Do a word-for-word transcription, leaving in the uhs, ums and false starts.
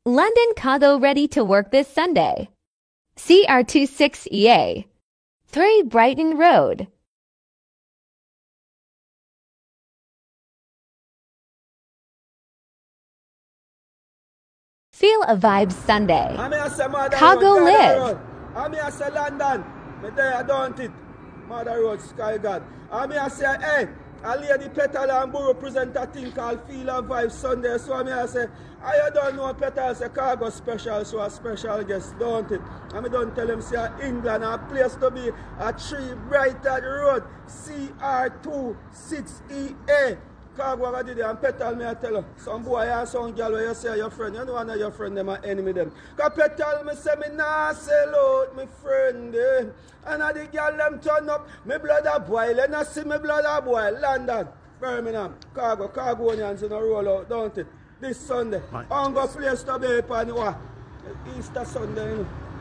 London Khago ready to work this Sunday. C R two six E A. three Brighton Road. Feel a vibe Sunday. Khago live. I mean I say London. Me there I don't it. Mother Road, Sky God. I mean I say, hey, I lay the Petal and Borough present a thing called Feel a Vibe Sunday. So I mean I say, I don't know Petal say Khago special, so a special guest, don't it? I mean don't tell him say England a place to be a three Brighton Road, C R two six E A. Khago I did it and Petal me I tell her. Some boy and some girl where you say your friend, you know one of your friend them are enemy them. Cause Petal me say me nah sell out me friend eh. And a the girl them turn up, me blood a boil, and I see me blood a boil. London, Birmingham, Khago, Khagonians in a roll out, don't it? This Sunday. I'm going to place to be upon what? Easter Sunday, you know.